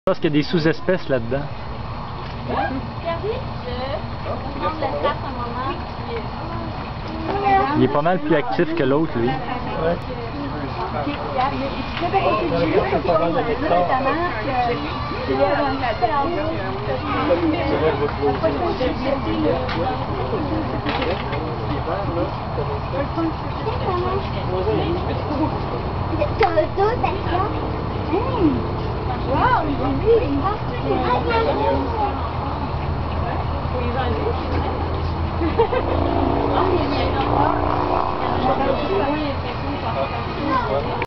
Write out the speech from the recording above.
Je pense qu'il y a des sous-espèces là-dedans. Il est pas mal plus actif que l'autre, lui. Wow, il est